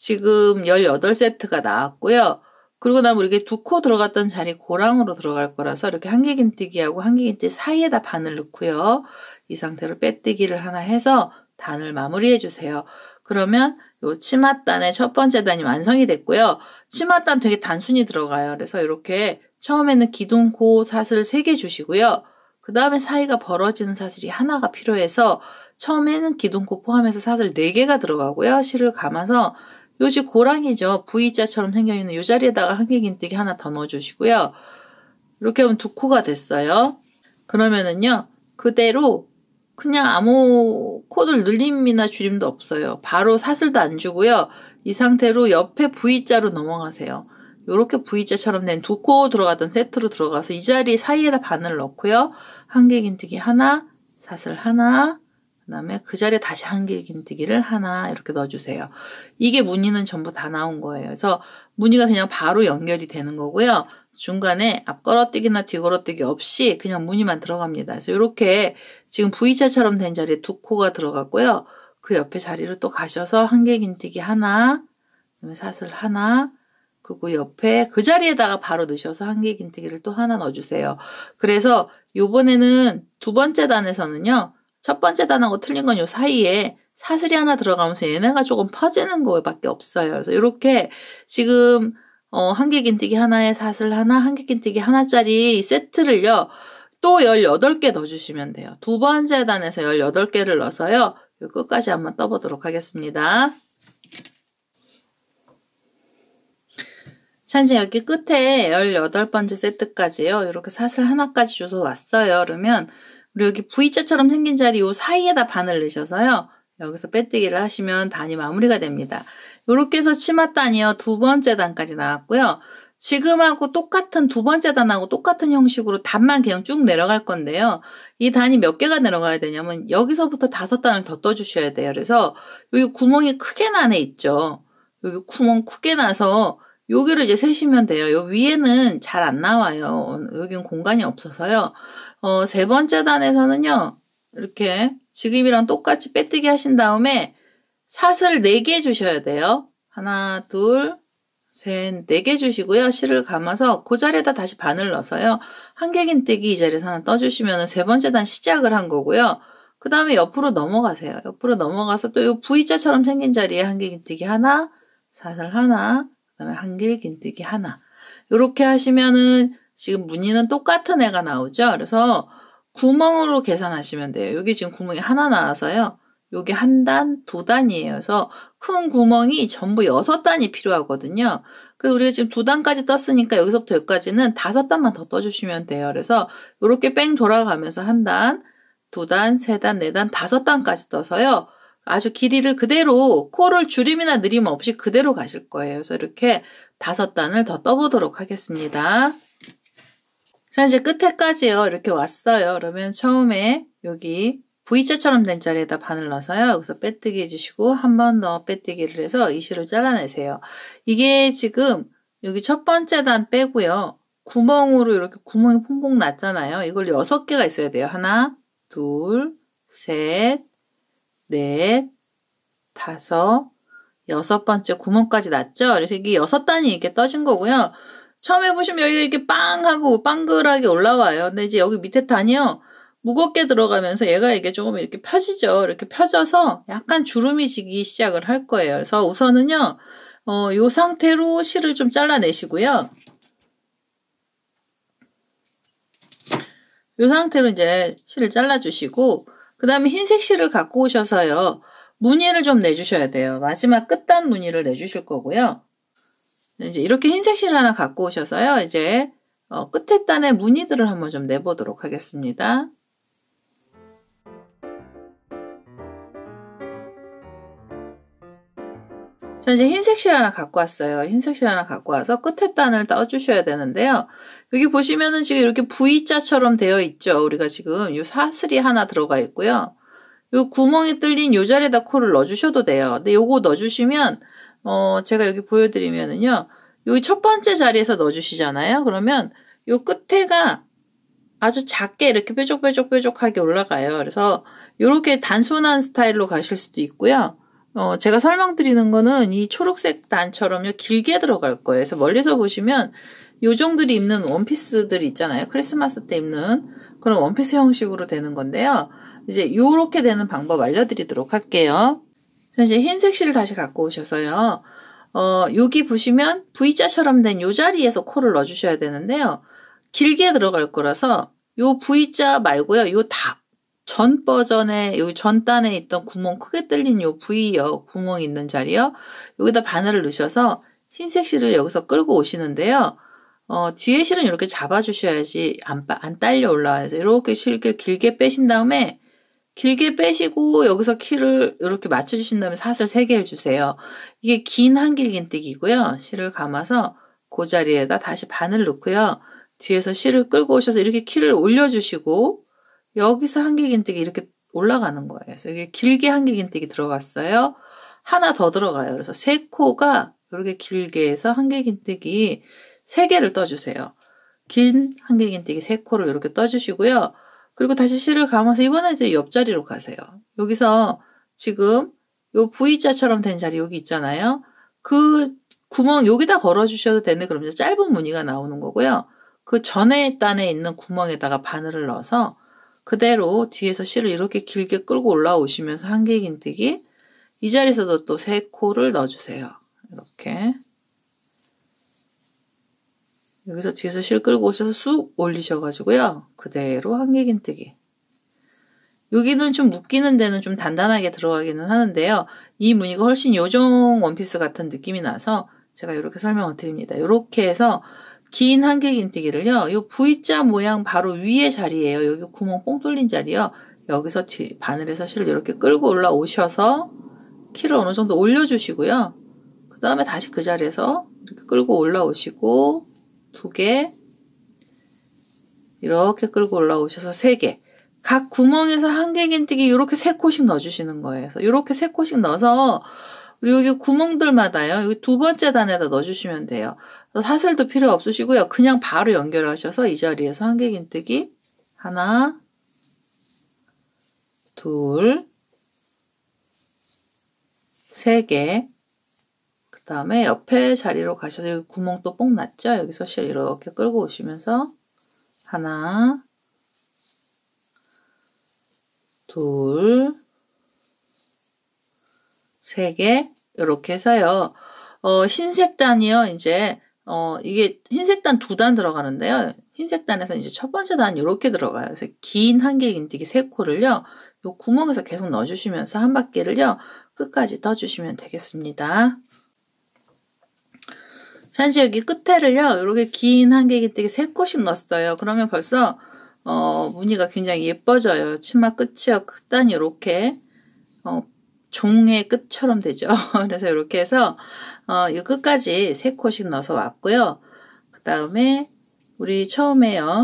지금 열여덟 세트가 나왔고요. 그리고 나면 이렇게 두 코 들어갔던 자리 고랑으로 들어갈 거라서 이렇게 한길긴뜨기하고 한길긴뜨기 사이에다 바늘 넣고요. 이 상태로 빼뜨기를 하나 해서 단을 마무리해 주세요. 그러면 요 치맛단의 첫 번째 단이 완성이 됐고요. 치맛단 되게 단순히 들어가요. 그래서 이렇게 처음에는 기둥코 사슬 세 개 주시고요. 그 다음에 사이가 벌어지는 사슬이 하나가 필요해서 처음에는 기둥코 포함해서 사슬 네 개가 들어가고요. 실을 감아서 요지 고랑이죠. V자처럼 생겨있는 요 자리에다가 한길긴뜨기 하나 더 넣어주시고요. 이렇게 하면 두 코가 됐어요. 그러면은요. 그대로 그냥 아무 코를 늘림이나 줄임도 없어요. 바로 사슬도 안 주고요. 이 상태로 옆에 V자로 넘어가세요. 요렇게 V자처럼 된 두 코 들어가던 세트로 들어가서 이 자리 사이에다 바늘을 넣고요. 한길긴뜨기 하나, 사슬 하나, 그 다음에 그 자리에 다시 한길긴뜨기를 하나 이렇게 넣어주세요. 이게 무늬는 전부 다 나온 거예요. 그래서 무늬가 그냥 바로 연결이 되는 거고요. 중간에 앞걸어뛰기나 뒤걸어뛰기 없이 그냥 무늬만 들어갑니다. 그래서 이렇게 지금 V자처럼 된 자리에 두 코가 들어갔고요. 그 옆에 자리를 또 가셔서 한길긴뜨기 하나, 그다음에 사슬 하나, 그리고 옆에 그 자리에다가 바로 넣으셔서 한길긴뜨기를 또 하나 넣어주세요. 그래서 요번에는 두 번째 단에서는요. 첫 번째 단하고 틀린 건 요 사이에 사슬이 하나 들어가면서 얘네가 조금 퍼지는 거밖에 없어요. 그래서 이렇게 지금 어, 한길긴뜨기 하나에 사슬 하나, 한길긴뜨기 하나짜리 세트를요. 또 열여덟 개 넣어주시면 돼요. 두 번째 단에서 열여덟 개를 넣어서요. 요 끝까지 한번 떠보도록 하겠습니다. 자, 이제 여기 끝에 열여덟 번째 세트까지요. 이렇게 사슬 하나까지 줘서 왔어요. 그러면 우리 여기 V자처럼 생긴 자리 요 사이에다 바늘 넣으셔서요. 여기서 빼뜨기를 하시면 단이 마무리가 됩니다. 이렇게 해서 치맛단이요. 두 번째 단까지 나왔고요. 지금하고 똑같은 두 번째 단하고 똑같은 형식으로 단만 그냥 쭉 내려갈 건데요. 이 단이 몇 개가 내려가야 되냐면 여기서부터 다섯 단을 더 떠주셔야 돼요. 그래서 여기 구멍이 크게 난 애 있죠. 여기 구멍 크게 나서 여기를 이제 세시면 돼요. 요 위에는 잘 안 나와요. 여기는 공간이 없어서요. 어, 세 번째 단에서는요. 이렇게 지금이랑 똑같이 빼뜨기 하신 다음에 사슬 네 개 주셔야 돼요. 하나, 둘, 셋, 네 개 주시고요. 실을 감아서 그 자리에다 다시 바늘 넣어서요. 한길긴뜨기 이 자리에서 하나 떠주시면 세 번째 단 시작을 한 거고요. 그 다음에 옆으로 넘어가세요. 옆으로 넘어가서 또 이 V자처럼 생긴 자리에 한길긴뜨기 하나, 사슬 하나, 그 다음에 한길긴뜨기 하나. 이렇게 하시면은 지금 무늬는 똑같은 애가 나오죠. 그래서 구멍으로 계산하시면 돼요. 여기 지금 구멍이 하나 나와서요. 여기 한 단, 두 단이에요. 그래서 큰 구멍이 전부 여섯 단이 필요하거든요. 그래서 우리가 지금 두 단까지 떴으니까 여기서부터 여기까지는 다섯 단만 더 떠주시면 돼요. 그래서 이렇게 뺑 돌아가면서 한 단, 두 단, 세 단, 네 단, 다섯 단까지 떠서요. 아주 길이를 그대로 코를 줄임이나 느림 없이 그대로 가실 거예요. 그래서 이렇게 다섯 단을 더 떠보도록 하겠습니다. 자, 이제 끝에까지요. 이렇게 왔어요. 그러면 처음에 여기 V자처럼 된 자리에다 바늘 넣어서요. 여기서 빼뜨기 해주시고 한 번 더 빼뜨기를 해서 이 실을 잘라내세요. 이게 지금 여기 첫 번째 단 빼고요. 구멍으로 이렇게 구멍이 퐁퐁 났잖아요. 이걸 여섯 개가 있어야 돼요. 하나, 둘, 셋, 넷, 다섯, 여섯 번째 구멍까지 났죠. 그래서 이게 여섯 단이 이렇게 떠진 거고요. 처음에 보시면 여기 이렇게 빵 하고 빵글하게 올라와요. 근데 이제 여기 밑에 단이요. 무겁게 들어가면서 얘가 이게 조금 이렇게 펴지죠. 이렇게 펴져서 약간 주름이 지기 시작을 할 거예요. 그래서 우선은요, 어, 요 상태로 실을 좀 잘라내시고요. 이 상태로 이제 실을 잘라주시고 그 다음에 흰색 실을 갖고 오셔서요. 무늬를 좀 내주셔야 돼요. 마지막 끝단 무늬를 내주실 거고요. 이제 이렇게 흰색 실 하나 갖고 오셔서요. 이제 어, 끝에 단의 무늬들을 한번 좀 내보도록 하겠습니다. 자, 이제 흰색 실 하나 갖고 왔어요. 흰색 실 하나 갖고 와서 끝에 단을 떠주셔야 되는데요. 여기 보시면은 지금 이렇게 V자처럼 되어 있죠. 우리가 지금 이 사슬이 하나 들어가 있고요. 요 구멍이 뚫린 요 자리에다 코를 넣어주셔도 돼요. 근데 요거 넣어주시면, 어, 제가 여기 보여드리면은요. 여기 첫 번째 자리에서 넣어주시잖아요. 그러면 요 끝에가 아주 작게 이렇게 뾰족뾰족뾰족하게 올라가요. 그래서 요렇게 단순한 스타일로 가실 수도 있고요. 어, 제가 설명드리는 거는 이 초록색 단처럼요, 길게 들어갈 거예요. 그래서 멀리서 보시면 요정들이 입는 원피스들 있잖아요. 크리스마스 때 입는 그런 원피스 형식으로 되는 건데요. 이제 요렇게 되는 방법 알려드리도록 할게요. 이제 흰색 실을 다시 갖고 오셔서요. 어, 여기 보시면 V자처럼 된 요 자리에서 코를 넣어주셔야 되는데요. 길게 들어갈 거라서 요 V자 말고요. 요 다 전 버전에 여기 전단에 있던 구멍 크게 뚫린 요 V요. 구멍이 있는 자리요. 여기다 바늘을 넣으셔서 흰색 실을 여기서 끌고 오시는데요. 어, 뒤에 실은 이렇게 잡아주셔야지 안, 안 딸려 올라와서 이렇게 실을 길게 빼신 다음에 길게 빼시고 여기서 키를 이렇게 맞춰주신 다음에 사슬 세 개 해주세요. 이게 긴 한길긴뜨기고요. 실을 감아서 그 자리에다 다시 바늘 넣고요. 뒤에서 실을 끌고 오셔서 이렇게 키를 올려주시고 여기서 한길긴뜨기 이렇게 올라가는 거예요. 그래서 이게 길게 한길긴뜨기 들어갔어요. 하나 더 들어가요. 그래서 세 코가 이렇게 길게 해서 한길긴뜨기 세 개를 떠주세요. 긴 한길긴뜨기 세 코를 이렇게 떠주시고요. 그리고 다시 실을 감아서 이번에 이제 옆자리로 가세요. 여기서 지금 요 V자처럼 된 자리 여기 있잖아요. 그 구멍 여기다 걸어주셔도 되네. 그럼 이제 짧은 무늬가 나오는 거고요. 그 전에 단에 있는 구멍에다가 바늘을 넣어서 그대로 뒤에서 실을 이렇게 길게 끌고 올라오시면서 한길긴뜨기 이 자리에서도 또 세 코를 넣어주세요. 이렇게 여기서 뒤에서 실 끌고 오셔서 쑥 올리셔가지고요. 그대로 한길긴뜨기. 여기는 좀 묶이는 데는 좀 단단하게 들어가기는 하는데요. 이 무늬가 훨씬 요정 원피스 같은 느낌이 나서 제가 이렇게 설명을 드립니다. 이렇게 해서 긴 한길긴뜨기를요. 이 V자 모양 바로 위에 자리예요. 여기 구멍 뽕 뚫린 자리요. 여기서 뒤 바늘에서 실을 이렇게 끌고 올라오셔서 키를 어느 정도 올려주시고요. 그 다음에 다시 그 자리에서 이렇게 끌고 올라오시고 두 개 이렇게 끌고 올라오셔서 세 개 각 구멍에서 한길긴뜨기 이렇게 세 코씩 넣어주시는 거예요. 그래서 이렇게 세 코씩 넣어서 여기 구멍들마다요. 여기 두 번째 단에다 넣어주시면 돼요. 사슬도 필요 없으시고요. 그냥 바로 연결하셔서 이 자리에서 한길긴뜨기 하나, 둘, 세 개. 그 다음에 옆에 자리로 가셔서 여기 구멍 또 뽕 났죠? 여기서 실 이렇게 끌고 오시면서 하나, 둘, 세 개 이렇게 해서요. 어, 흰색 단이요. 이제 어, 이게 흰색 단 두 단 들어가는데요. 흰색 단에서 이제 첫 번째 단 이렇게 들어가요. 그래서 긴 한길긴뜨기 세 코를요. 요 구멍에서 계속 넣어주시면서 한 바퀴를요. 끝까지 떠주시면 되겠습니다. 자, 이제 여기 끝에를요. 이렇게 긴 한길긴뜨기 세 코씩 넣었어요. 그러면 벌써 어, 무늬가 굉장히 예뻐져요. 치마 끝이요. 끝단이 이렇게 어, 종의 끝처럼 되죠. 그래서 이렇게 해서 어, 이 끝까지 세 코씩 넣어서 왔고요. 그 다음에 우리 처음에요.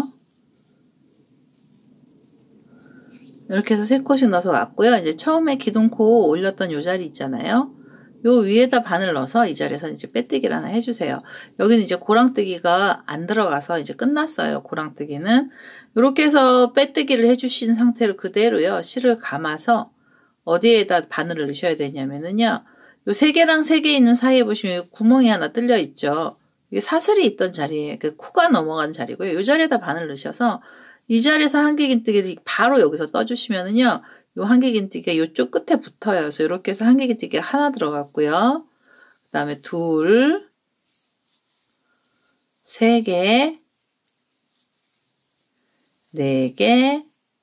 이렇게 해서 세 코씩 넣어서 왔고요. 이제 처음에 기둥코 올렸던 요 자리 있잖아요. 요 위에다 바늘 넣어서 이 자리에서 이제 빼뜨기를 하나 해주세요. 여기는 이제 고랑뜨기가 안 들어가서 이제 끝났어요. 고랑뜨기는. 이렇게 해서 빼뜨기를 해주신 상태로 그대로요. 실을 감아서 어디에다 바늘을 넣으셔야 되냐면은요. 요 세 개랑 세 개 있는 사이에 보시면 구멍이 하나 뚫려 있죠. 이게 사슬이 있던 자리에 그 코가 넘어간 자리고요. 요 자리에다 바늘을 넣으셔서 이 자리에서 한길긴뜨기를 바로 여기서 떠주시면은요. 요 한길긴뜨기가 요쪽 끝에 붙어요. 그래서 이렇게 해서 한길긴뜨기가 하나 들어갔고요. 그 다음에 둘, 세 개, 네 개,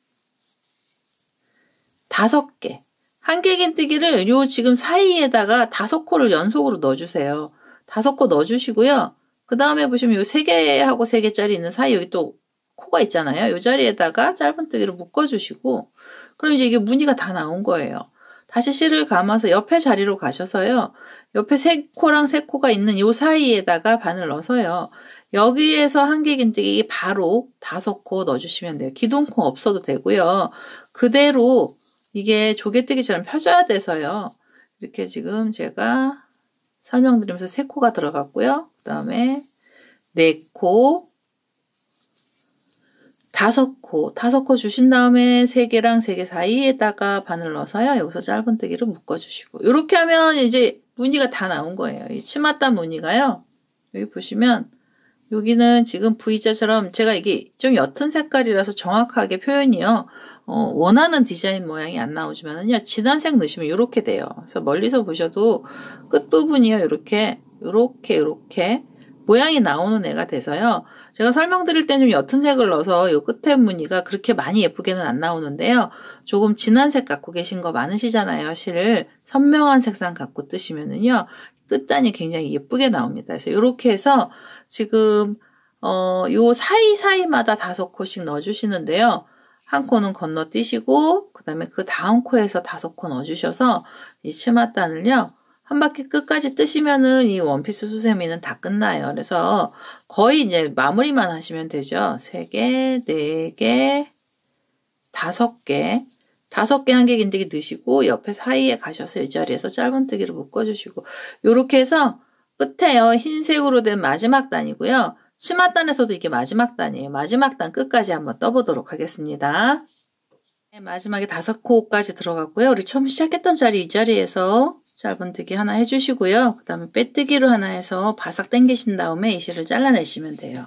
다섯 개. 한길긴뜨기를 요 지금 사이에다가 다섯 코를 연속으로 넣어주세요. 다섯 코 넣어주시고요. 그 다음에 보시면 요 세 개하고 세 개짜리 있는 사이 여기 또 코가 있잖아요. 요 자리에다가 짧은뜨기를 묶어주시고 그럼 이제 이게 무늬가 다 나온 거예요. 다시 실을 감아서 옆에 자리로 가셔서요. 옆에 세 코랑 세 코가 있는 요 사이에다가 바늘 넣어서요. 여기에서 한길긴뜨기 바로 다섯 코 넣어주시면 돼요. 기둥코 없어도 되고요. 그대로 이게 조개뜨기처럼 펴져야 돼서요. 이렇게 지금 제가 설명드리면서 세 코가 들어갔고요. 그 다음에 네 코, 다섯 코, 다섯 코 주신 다음에 세 개랑 세 개 사이에다가 바늘 넣어서요. 여기서 짧은뜨기를 묶어주시고 이렇게 하면 이제 무늬가 다 나온 거예요. 이 치맛단 무늬가요. 여기 보시면 여기는 지금 V자처럼 제가 이게 좀 옅은 색깔이라서 정확하게 표현이요. 어, 원하는 디자인 모양이 안 나오지만은요. 진한 색 넣으시면 이렇게 돼요. 그래서 멀리서 보셔도 끝부분이요. 이렇게, 이렇게, 이렇게 모양이 나오는 애가 돼서요. 제가 설명드릴 땐 좀 옅은 색을 넣어서 이 끝에 무늬가 그렇게 많이 예쁘게는 안 나오는데요. 조금 진한 색 갖고 계신 거 많으시잖아요. 실 선명한 색상 갖고 뜨시면은요. 끝단이 굉장히 예쁘게 나옵니다. 그래서 이렇게 해서 지금 어, 요 사이사이마다 다섯 코씩 넣어주시는데요. 한 코는 건너뛰시고 그 다음에 그 다음 코에서 다섯 코 넣어주셔서 이 치맛단을요. 한 바퀴 끝까지 뜨시면은 이 원피스 수세미는 다 끝나요. 그래서 거의 이제 마무리만 하시면 되죠. 세 개, 네 개, 다섯 개. 다섯 개 한길긴뜨기 넣으시고 옆에 사이에 가셔서 이 자리에서 짧은뜨기를 묶어주시고 요렇게 해서 끝에요. 흰색으로 된 마지막 단이고요. 치맛단에서도 이게 마지막 단이에요. 마지막 단 끝까지 한번 떠보도록 하겠습니다. 네, 마지막에 다섯 코까지 들어갔고요. 우리 처음 시작했던 자리 이 자리에서 짧은뜨기 하나 해주시고요. 그 다음에 빼뜨기로 하나 해서 바싹 당기신 다음에 이 실을 잘라내시면 돼요.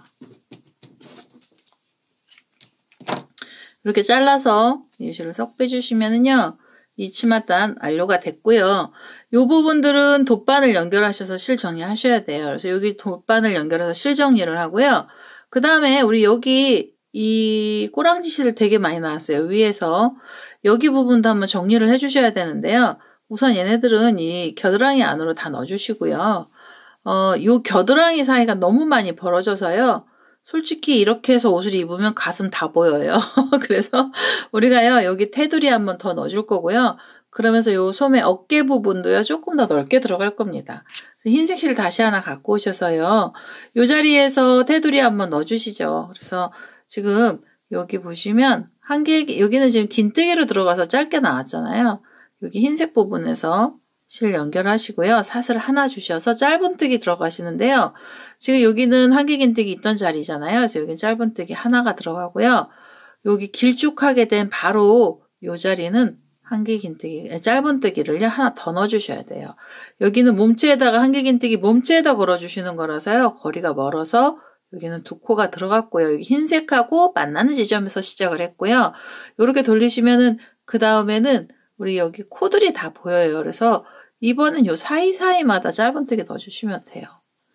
이렇게 잘라서 이 실을 쏙 빼주시면은요. 이 치맛단 완료가 됐고요. 이 부분들은 돗바늘 연결하셔서 실 정리하셔야 돼요. 그래서 여기 돗바늘 연결해서 실 정리를 하고요. 그 다음에 우리 여기 이 꼬랑지 실을 되게 많이 나왔어요. 위에서 여기 부분도 한번 정리를 해주셔야 되는데요. 우선 얘네들은 이 겨드랑이 안으로 다 넣어주시고요. 어, 요 겨드랑이 사이가 너무 많이 벌어져서요. 솔직히 이렇게 해서 옷을 입으면 가슴 다 보여요. 그래서 우리가요, 여기 테두리 한번 더 넣어줄 거고요. 그러면서 요 소매 어깨 부분도요, 조금 더 넓게 들어갈 겁니다. 흰색 실 다시 하나 갖고 오셔서요. 요 자리에서 테두리 한번 넣어주시죠. 그래서 지금 여기 보시면 한 개, 여기는 지금 긴뜨기로 들어가서 짧게 나왔잖아요. 여기 흰색 부분에서 실 연결하시고요. 사슬 하나 주셔서 짧은뜨기 들어가시는데요. 지금 여기는 한길긴뜨기 있던 자리잖아요. 그래서 여기 짧은뜨기 하나가 들어가고요. 여기 길쭉하게 된 바로 이 자리는 한길긴뜨기, 짧은뜨기를요. 하나 더 넣어주셔야 돼요. 여기는 몸체에다가 한길긴뜨기 몸체에다 걸어주시는 거라서요. 거리가 멀어서 여기는 두 코가 들어갔고요. 여기 흰색하고 만나는 지점에서 시작을 했고요. 이렇게 돌리시면은 그 다음에는 우리 여기 코들이 다 보여요. 그래서 이번엔 요 사이사이마다 짧은뜨기 넣어주시면 돼요.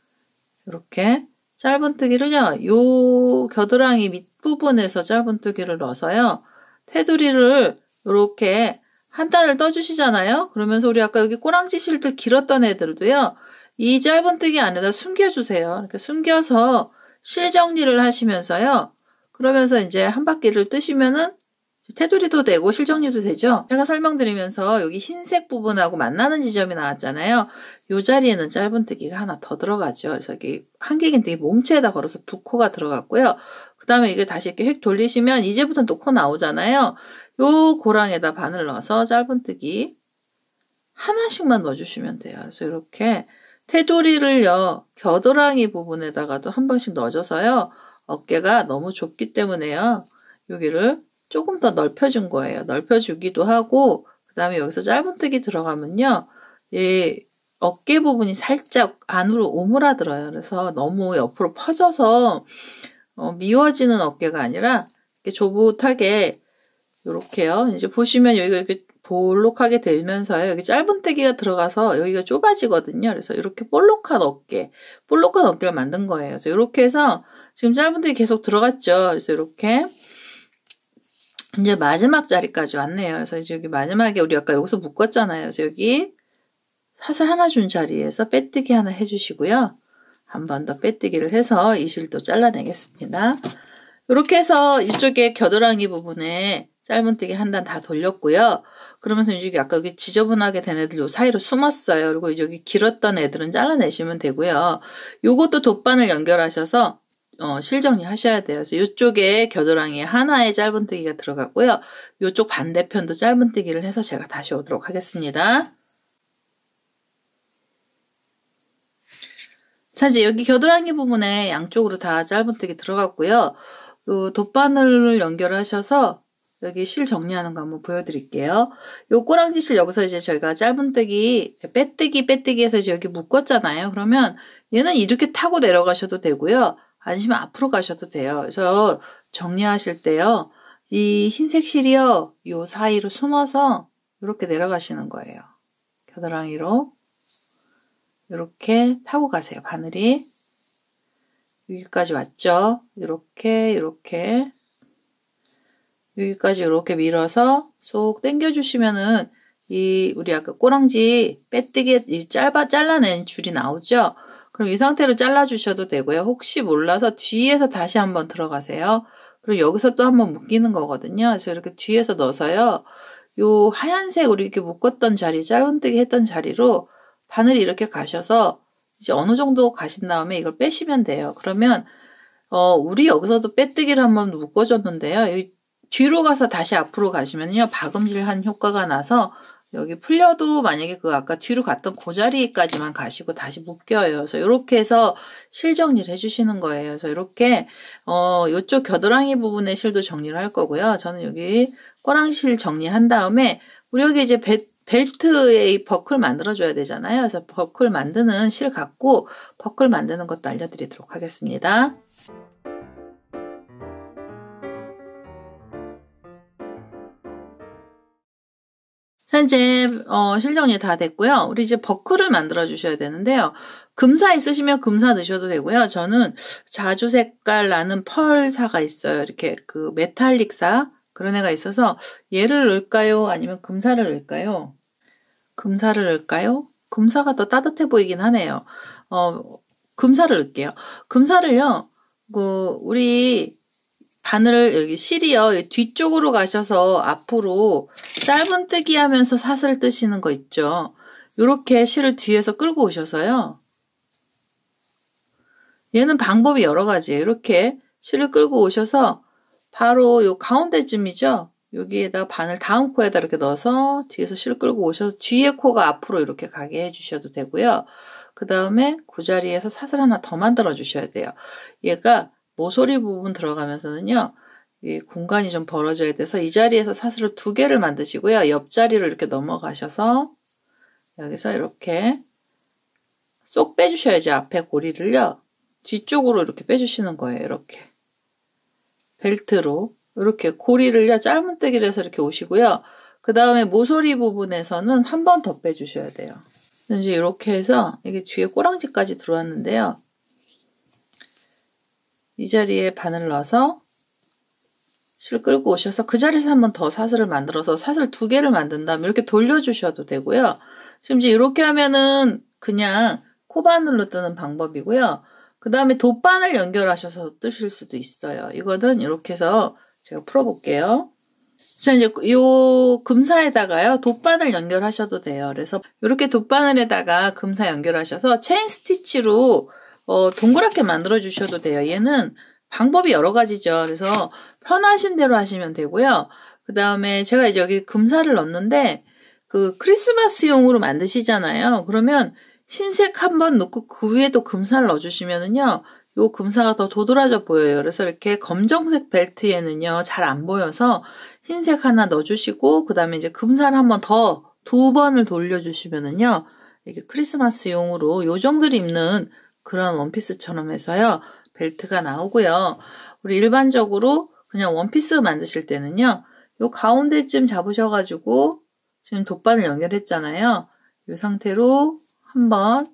이렇게 짧은뜨기를요. 요 겨드랑이 밑부분에서 짧은뜨기를 넣어서요. 테두리를 이렇게 한 단을 떠주시잖아요. 그러면서 우리 아까 여기 꼬랑지 실들 길었던 애들도요. 이 짧은뜨기 안에다 숨겨주세요. 이렇게 숨겨서 실 정리를 하시면서요. 그러면서 이제 한 바퀴를 뜨시면은 테두리도 되고 실정리도 되죠. 제가 설명드리면서 여기 흰색 부분하고 만나는 지점이 나왔잖아요. 이 자리에는 짧은뜨기가 하나 더 들어가죠. 그래서 여기 한길긴뜨기 몸체에다 걸어서 두 코가 들어갔고요. 그 다음에 이게 다시 이렇게 휙 돌리시면 이제부터는 또 코 나오잖아요. 요 고랑에다 바늘 넣어서 짧은뜨기 하나씩만 넣어주시면 돼요. 그래서 이렇게 테두리를요. 겨드랑이 부분에다가도 한 번씩 넣어줘서요. 어깨가 너무 좁기 때문에요. 여기를 조금 더 넓혀준 거예요. 넓혀주기도 하고 그 다음에 여기서 짧은뜨기 들어가면요. 이 어깨 부분이 살짝 안으로 오므라들어요. 그래서 너무 옆으로 퍼져서 어, 미워지는 어깨가 아니라 이렇게 조붓하게 이렇게요. 이제 보시면 여기가 이렇게 볼록하게 되면서요. 여기 짧은뜨기가 들어가서 여기가 좁아지거든요. 그래서 이렇게 볼록한 어깨, 볼록한 어깨를 만든 거예요. 그래서 이렇게 해서 지금 짧은뜨기 계속 들어갔죠. 그래서 이렇게 이제 마지막 자리까지 왔네요. 그래서 이제 여기 마지막에 우리 아까 여기서 묶었잖아요. 그래서 여기 사슬 하나 준 자리에서 빼뜨기 하나 해주시고요. 한 번 더 빼뜨기를 해서 이 실도 잘라내겠습니다. 이렇게 해서 이쪽에 겨드랑이 부분에 짧은뜨기 한 단 다 돌렸고요. 그러면서 이쪽에 아까 여기 지저분하게 된 애들 요 사이로 숨었어요. 그리고 여기 길었던 애들은 잘라내시면 되고요. 요것도 돗바늘 연결하셔서 어, 실 정리하셔야 돼요. 그래서 이쪽에 겨드랑이에 하나의 짧은뜨기가 들어갔고요. 이쪽 반대편도 짧은뜨기를 해서 제가 다시 오도록 하겠습니다. 자, 이제 여기 겨드랑이 부분에 양쪽으로 다 짧은뜨기 들어갔고요. 그 돗바늘을 연결하셔서 여기 실 정리하는 거 한번 보여드릴게요. 요 꼬랑지 실 여기서 이제 저희가 짧은뜨기, 빼뜨기, 빼뜨기 해서 이제 여기 묶었잖아요. 그러면 얘는 이렇게 타고 내려가셔도 되고요. 아니면 앞으로 가셔도 돼요. 그래서 정리하실 때요. 이 흰색 실이요. 요 사이로 숨어서 이렇게 내려가시는 거예요. 겨드랑이로. 이렇게 타고 가세요. 바늘이. 여기까지 왔죠? 이렇게, 이렇게. 여기까지 이렇게 밀어서 쏙 당겨주시면은 이 우리 아까 꼬랑지 빼뜨기 이 짧아 잘라낸 줄이 나오죠? 그럼 이 상태로 잘라주셔도 되고요. 혹시 몰라서 뒤에서 다시 한번 들어가세요. 그리고 여기서 또 한번 묶이는 거거든요. 그래서 이렇게 뒤에서 넣어서요. 요 하얀색 우리 이렇게 묶었던 자리, 짧은뜨기 했던 자리로 바늘이 이렇게 가셔서 이제 어느 정도 가신 다음에 이걸 빼시면 돼요. 그러면 어 우리 여기서도 빼뜨기를 한번 묶어줬는데요. 여기 뒤로 가서 다시 앞으로 가시면요. 박음질한 효과가 나서 여기 풀려도 만약에 그 아까 뒤로 갔던 그 자리까지만 가시고 다시 묶여요. 그래서 이렇게 해서 실 정리를 해주시는 거예요. 그래서 이렇게 어 이쪽 겨드랑이 부분에 실도 정리를 할 거고요. 저는 여기 꼬랑실 정리한 다음에 우리 여기 이제 배 벨트에 이 버클 만들어줘야 되잖아요. 그래서 버클 만드는 실 갖고 버클 만드는 것도 알려드리도록 하겠습니다. 자, 이제 어, 실 정리 다 됐고요. 우리 이제 버클을 만들어 주셔야 되는데요. 금사 있으시면 금사 넣으셔도 되고요. 저는 자주 색깔 나는 펄사가 있어요. 이렇게 그 메탈릭사 그런 애가 있어서 얘를 넣을까요? 아니면 금사를 넣을까요? 금사를 넣을까요? 금사가 더 따뜻해 보이긴 하네요. 어, 금사를 넣을게요. 금사를요, 그, 우리 바늘을 여기 실이요, 뒤쪽으로 가셔서 앞으로 짧은뜨기 하면서 사슬 뜨시는 거 있죠? 요렇게 실을 뒤에서 끌고 오셔서요. 얘는 방법이 여러 가지예요. 이렇게 실을 끌고 오셔서 바로 요 가운데쯤이죠? 여기에다 바늘 다음 코에다 이렇게 넣어서 뒤에서 실 끌고 오셔서 뒤에 코가 앞으로 이렇게 가게 해주셔도 되고요. 그 다음에 그 자리에서 사슬 하나 더 만들어 주셔야 돼요. 얘가 모서리 부분 들어가면서는요. 이 공간이 좀 벌어져야 돼서 이 자리에서 사슬을 두 개를 만드시고요. 옆자리로 이렇게 넘어가셔서 여기서 이렇게 쏙 빼주셔야죠. 앞에 고리를요. 뒤쪽으로 이렇게 빼주시는 거예요. 이렇게. 벨트로. 이렇게 고리를요, 짧은뜨기를 해서 이렇게 오시고요. 그 다음에 모서리 부분에서는 한 번 더 빼주셔야 돼요. 이제 이렇게 해서 이게 뒤에 꼬랑지까지 들어왔는데요. 이 자리에 바늘 넣어서 실 끌고 오셔서 그 자리에서 한 번 더 사슬을 만들어서 사슬 두 개를 만든 다음에 이렇게 돌려주셔도 되고요. 지금 이제 이렇게 하면은 그냥 코바늘로 뜨는 방법이고요. 그 다음에 돗바늘 연결하셔서 뜨실 수도 있어요. 이거는 이렇게 해서 제가 풀어볼게요. 자, 이제 요 금사에다가요, 돗바늘 연결하셔도 돼요. 그래서 이렇게 돗바늘에다가 금사 연결하셔서 체인 스티치로 어, 동그랗게 만들어 주셔도 돼요. 얘는 방법이 여러 가지죠. 그래서 편하신 대로 하시면 되고요. 그 다음에 제가 이제 여기 금사를 넣었는데 그 크리스마스용으로 만드시잖아요. 그러면 흰색 한번 넣고 그 위에도 금사를 넣어주시면은요. 요 금사가 더 도드라져 보여요. 그래서 이렇게 검정색 벨트에는요. 잘 안 보여서 흰색 하나 넣어주시고 그 다음에 이제 금사를 한번 더 두 번을 돌려주시면은요. 이게 크리스마스용으로 요정들이 입는 그런 원피스처럼 해서요. 벨트가 나오고요. 우리 일반적으로 그냥 원피스 만드실 때는요. 요 가운데쯤 잡으셔가지고 지금 돗바늘 연결했잖아요. 이 상태로 한번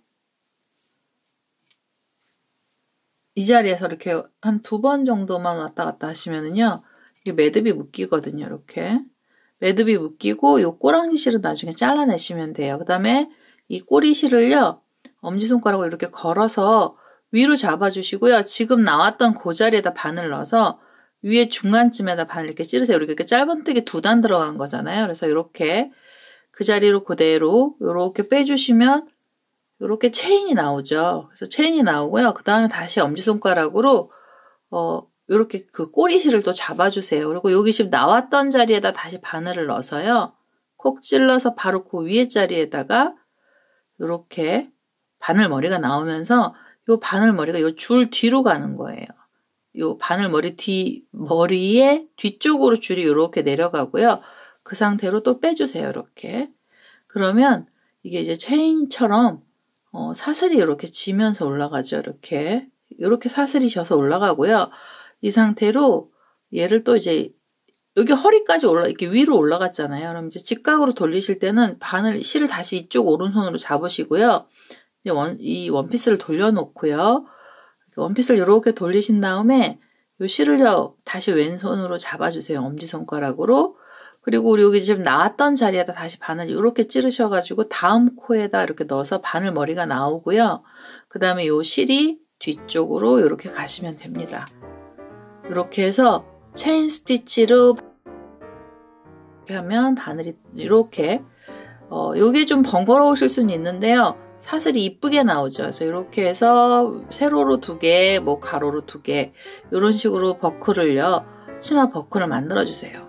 이 자리에서 이렇게 한 두 번 정도만 왔다 갔다 하시면은요. 이게 매듭이 묶이거든요. 이렇게 매듭이 묶이고 요 꼬랑지 실은 나중에 잘라내시면 돼요. 그 다음에 이 꼬리 실을요 엄지손가락으로 이렇게 걸어서 위로 잡아주시고요. 지금 나왔던 그 자리에다 바늘 넣어서 위에 중간쯤에다 바늘 이렇게 찌르세요. 이렇게 짧은뜨기 두 단 들어간 거잖아요. 그래서 이렇게 그 자리로 그대로 이렇게 빼주시면 이렇게 체인이 나오죠. 그래서 체인이 나오고요. 그 다음에 다시 엄지손가락으로 어 이렇게 그 꼬리실을 또 잡아주세요. 그리고 여기 지금 나왔던 자리에다 다시 바늘을 넣어서요. 콕 찔러서 바로 그 위에 자리에다가 이렇게 바늘머리가 나오면서 요 바늘머리가 요 줄 뒤로 가는 거예요. 요 바늘머리 뒤, 머리의 뒤쪽으로 줄이 이렇게 내려가고요. 그 상태로 또 빼주세요. 이렇게. 그러면 이게 이제 체인처럼 어, 사슬이 이렇게 지면서 올라가죠. 이렇게. 이렇게 사슬이 져서 올라가고요. 이 상태로 얘를 또 이제 여기 허리까지 올라 이렇게 위로 올라갔잖아요. 그럼 이제 직각으로 돌리실 때는 바늘 실을 다시 이쪽 오른손으로 잡으시고요. 이제 원, 이 원피스를 돌려놓고요. 원피스를 이렇게 돌리신 다음에 이 실을요 다시 왼손으로 잡아주세요. 엄지손가락으로. 그리고 우리 여기 지금 나왔던 자리에다 다시 바늘 이렇게 찌르셔가지고 다음 코에다 이렇게 넣어서 바늘 머리가 나오고요. 그 다음에 이 실이 뒤쪽으로 이렇게 가시면 됩니다. 이렇게 해서 체인 스티치로 이렇게 하면 바늘이 이렇게 어 요게 좀 번거로우실 수는 있는데요. 사슬이 이쁘게 나오죠. 그래서 이렇게 해서 세로로 두 개, 뭐 가로로 두 개 이런 식으로 버클을요. 치마 버클을 만들어 주세요.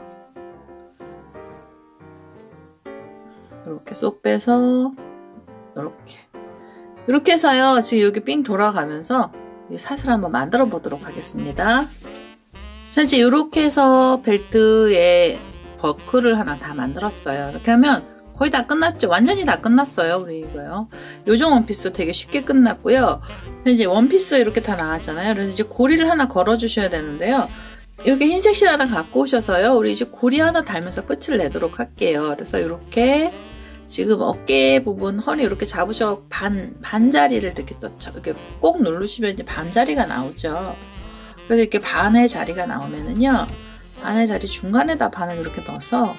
이렇게 쏙 빼서 이렇게 이렇게 해서요. 지금 여기 삥 돌아가면서 이 사슬 한번 만들어 보도록 하겠습니다. 자, 이제 이렇게 해서 벨트에 버클을 하나 다 만들었어요. 이렇게 하면 거의 다 끝났죠. 완전히 다 끝났어요. 우리 이거요. 요정 원피스 되게 쉽게 끝났고요. 이제 원피스 이렇게 다 나왔잖아요. 그래서 이제 고리를 하나 걸어 주셔야 되는데요. 이렇게 흰색 실 하나 갖고 오셔서요. 우리 이제 고리 하나 달면서 끝을 내도록 할게요. 그래서 이렇게 지금 어깨 부분, 허리 이렇게 잡으셔 반, 반자리를 이렇게 또 이렇게 꼭 누르시면 이제 반자리가 나오죠. 그래서 이렇게 반의 자리가 나오면은요. 반의 자리 중간에다 바늘 이렇게 넣어서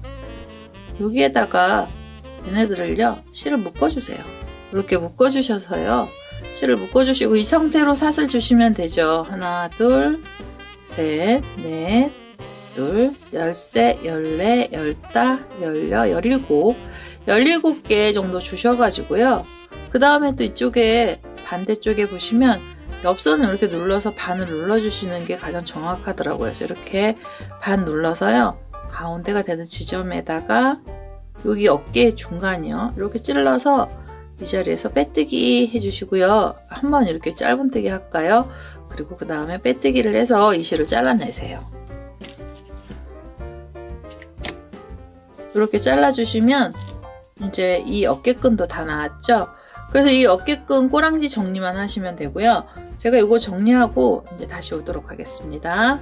여기에다가 얘네들을요. 실을 묶어주세요. 이렇게 묶어주셔서요. 실을 묶어주시고 이 상태로 사슬 주시면 되죠. 하나, 둘, 셋, 넷, 둘, 열세, 열네, 열다, 열여, 열일곱, 열일곱 개 정도 주셔가지고요. 그 다음에 또 이쪽에 반대쪽에 보시면 옆선을 이렇게 눌러서 반을 눌러주시는 게 가장 정확하더라고요. 그래서 이렇게 반 눌러서요. 가운데가 되는 지점에다가 여기 어깨 중간이요. 이렇게 찔러서 이 자리에서 빼뜨기 해주시고요. 한번 이렇게 짧은뜨기 할까요? 그리고 그 다음에 빼뜨기를 해서 이 실을 잘라내세요. 이렇게 잘라주시면 이제 이 어깨끈도 다 나왔죠? 그래서 이 어깨끈 꼬랑지 정리만 하시면 되고요. 제가 이거 정리하고 이제 다시 오도록 하겠습니다.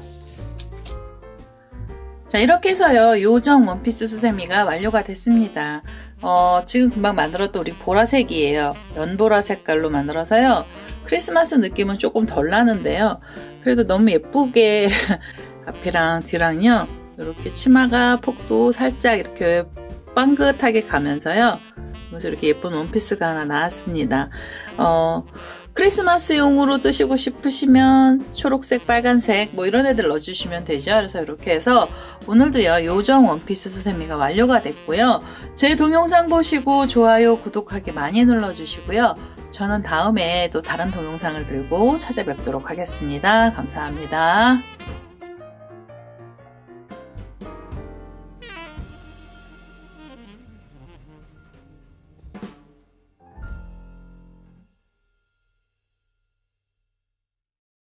자, 이렇게 해서요. 요정 원피스 수세미가 완료가 됐습니다. 어, 지금 금방 만들었던 우리 보라색이에요. 연보라 색깔로 만들어서요. 크리스마스 느낌은 조금 덜 나는데요. 그래도 너무 예쁘게 앞이랑 뒤랑요. 이렇게 치마가 폭도 살짝 이렇게 빵긋하게 가면서요. 그래서 이렇게 예쁜 원피스가 하나 나왔습니다. 어, 크리스마스용으로 뜨시고 싶으시면 초록색, 빨간색 뭐 이런 애들 넣어주시면 되죠. 그래서 이렇게 해서 오늘도요. 요정 원피스 수세미가 완료가 됐고요. 제 동영상 보시고 좋아요, 구독하기 많이 눌러주시고요. 저는 다음에 또 다른 동영상을 들고 찾아뵙도록 하겠습니다. 감사합니다.